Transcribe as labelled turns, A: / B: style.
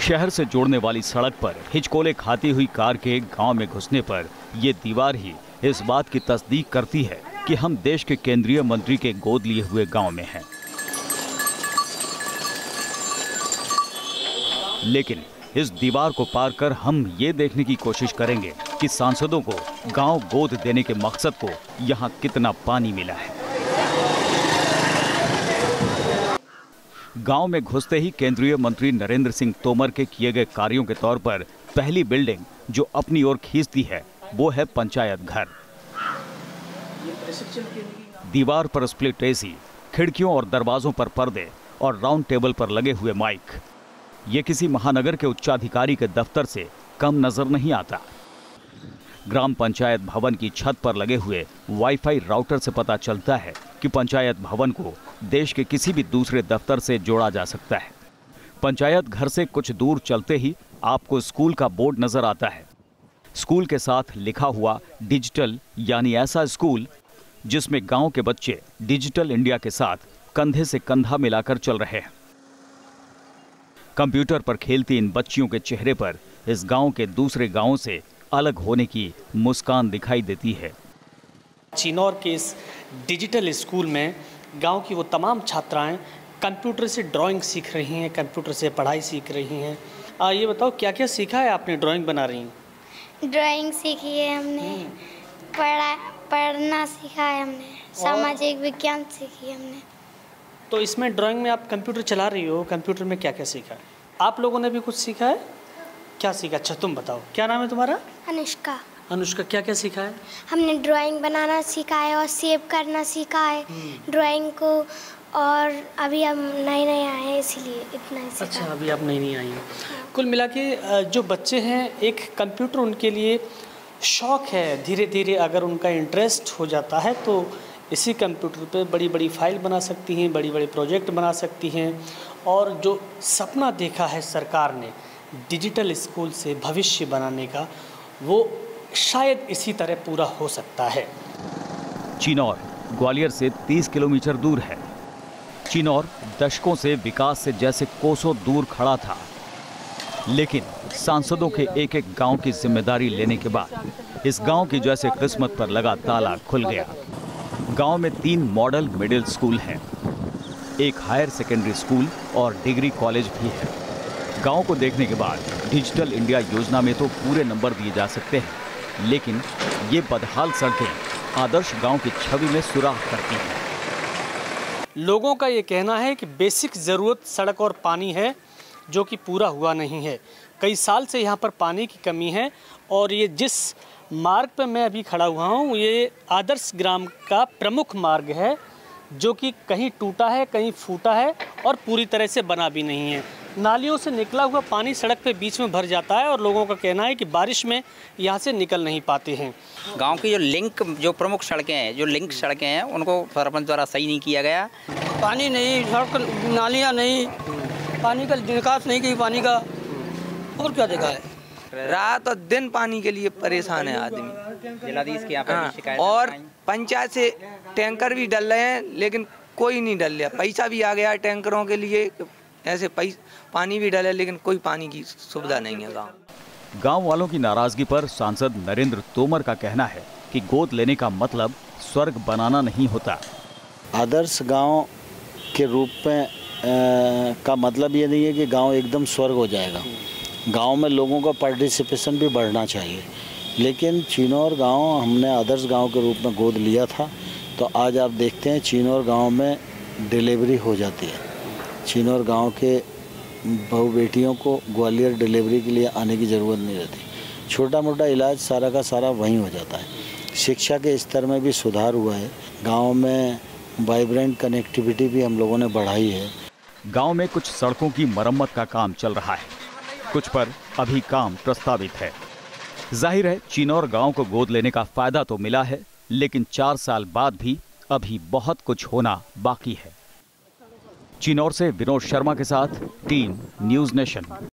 A: शहर से जोड़ने वाली सड़क पर हिचकोले खाती हुई कार के गांव में घुसने पर ये दीवार ही इस बात की तस्दीक करती है कि हम देश के केंद्रीय मंत्री के गोद लिए हुए गांव में हैं। लेकिन इस दीवार को पार कर हम ये देखने की कोशिश करेंगे कि सांसदों को गांव गोद देने के मकसद को यहां कितना पानी मिला है। गांव में घुसते ही केंद्रीय मंत्री नरेंद्र सिंह तोमर के किए गए कार्यों के तौर पर पहली बिल्डिंग जो अपनी ओर खींचती है वो है पंचायत घर। दीवार पर स्प्लिट एसी, खिड़कियों और दरवाजों पर पर्दे और राउंड टेबल पर लगे हुए माइक, ये किसी महानगर के उच्चाधिकारी के दफ्तर से कम नजर नहीं आता। ग्राम पंचायत भवन की छत पर लगे हुए वाईफाई राउटर से पता चलता है कि पंचायत भवन को देश के किसी भी दूसरे दफ्तर से जोड़ा जा सकता है। पंचायत घर से कुछ दूर चलते ही आपको स्कूल का बोर्ड नजर आता है। स्कूल के साथ लिखा हुआ डिजिटल, यानी ऐसा स्कूल जिसमें गांव के बच्चे डिजिटल इंडिया के साथ कंधे से कंधा मिलाकर चल रहे हैं। कंप्यूटर पर खेलती इन बच्चियों के चेहरे पर इस गांव के दूसरे गांवों से अलग होने की मुस्कान दिखाई देती है।
B: चिनौर के इस डिजिटल स्कूल में गांव की वो तमाम छात्राएं कंप्यूटर से ड्राइंग सीख रही हैं, कंप्यूटर से पढ़ाई सीख रही हैं। ये बताओ क्या क्या सीखा है आपने? ड्राइंग बना रही हैं?
C: ड्राइंग सीखी है हमने, पढ़ना सीखा है हमने, सामाजिक विज्ञान सीखी है हमने।
B: तो इसमें ड्राइंग में आप कंप्यूटर चला रही हो, कंप्यूटर में क्या क्या सीखा है? आप लोगों ने भी कुछ सीखा है? क्या सीखा? अच्छा तुम बताओ, क्या नाम है तुम्हारा?
C: अनुष्का।
B: अनुष्का, क्या क्या सीखा है?
C: हमने ड्राइंग बनाना सीखा है और सेव करना सीखा है ड्राइंग को, और अभी हम नए आए हैं इसीलिए इतना ही सीखा।
B: अच्छा, अभी आप नई आई हैं। कुल मिला के जो बच्चे हैं, एक कंप्यूटर उनके लिए शौक़ है। धीरे धीरे अगर उनका इंटरेस्ट हो जाता है तो इसी कंप्यूटर पे बड़ी बड़ी फाइल बना सकती हैं, बड़ी बड़ी प्रोजेक्ट बना सकती हैं। और जो सपना देखा है सरकार ने डिजिटल स्कूल से भविष्य बनाने का, वो शायद इसी तरह पूरा हो सकता है।
A: चिनौर ग्वालियर से 30 किलोमीटर दूर है। चिनौर दशकों से विकास से जैसे कोसों दूर खड़ा था, लेकिन सांसदों के एक एक गांव की जिम्मेदारी लेने के बाद इस गांव की जैसे किस्मत पर लगा ताला खुल गया। गांव में 3 मॉडल मिडिल स्कूल हैं, एक हायर सेकेंडरी स्कूल और डिग्री कॉलेज भी है। गांव को देखने के बाद डिजिटल इंडिया योजना में तो पूरे नंबर दिए जा सकते हैं, लेकिन ये बदहाल सड़कें आदर्श गांव की छवि में सुराख करती हैं।
B: लोगों का ये कहना है कि बेसिक ज़रूरत सड़क और पानी है, जो कि पूरा हुआ नहीं है। कई साल से यहाँ पर पानी की कमी है और ये जिस मार्ग पर मैं अभी खड़ा हुआ हूँ, ये आदर्श ग्राम का प्रमुख मार्ग है, जो कि कहीं टूटा है, कहीं फूटा है और पूरी तरह से बना भी नहीं है। नालियों से निकला हुआ पानी सड़क पे बीच में भर जाता है और लोगों का कहना है कि बारिश में यहाँ से निकल नहीं पाते हैं।
D: गांव की जो प्रमुख सड़कें हैं, जो लिंक सड़कें हैं, उनको सरपंच द्वारा सही नहीं किया गया।
E: पानी नहीं, सड़क, नालियाँ नहीं, पानी का निकास नहीं की पानी का, और क्या देखा है?
F: रात और दिन पानी के लिए परेशान है आदमी।
D: जिलाधीश के यहाँ पर शिकायत
F: और पंचायत से टैंकर भी डल रहे हैं, लेकिन कोई नहीं डल रहा। पैसा भी आ गया है टैंकरों के लिए, ऐसे पानी भी डले, लेकिन कोई पानी की सुविधा नहीं है।
A: गांव वालों की नाराजगी पर सांसद नरेंद्र तोमर का कहना है कि गोद लेने का मतलब स्वर्ग बनाना नहीं होता।
G: आदर्श गांव के रूप में का मतलब ये नहीं है कि गांव एकदम स्वर्ग हो जाएगा। गांव में लोगों का पार्टिसिपेशन भी बढ़ना चाहिए, लेकिन चिनौर गांव हमने आदर्श गांव के रूप में गोद लिया था, तो आज आप देखते हैं चिनौर गांव में डिलीवरी हो जाती है। चिनौर गांव के बहू बेटियों को ग्वालियर डिलीवरी के लिए आने की ज़रूरत नहीं रहती। छोटा मोटा इलाज सारा का सारा वहीं हो जाता है। शिक्षा के स्तर में भी सुधार हुआ है। गांव में वाइब्रेंट कनेक्टिविटी भी हम लोगों ने बढ़ाई है।
A: गांव में कुछ सड़कों की मरम्मत का काम चल रहा है, कुछ पर अभी काम प्रस्तावित है। जाहिर है चिनौर गांव को गोद लेने का फायदा तो मिला है, लेकिन 4 साल बाद भी अभी बहुत कुछ होना बाकी है। चिनौर से विनोद शर्मा के साथ टीम न्यूज़ नेशन।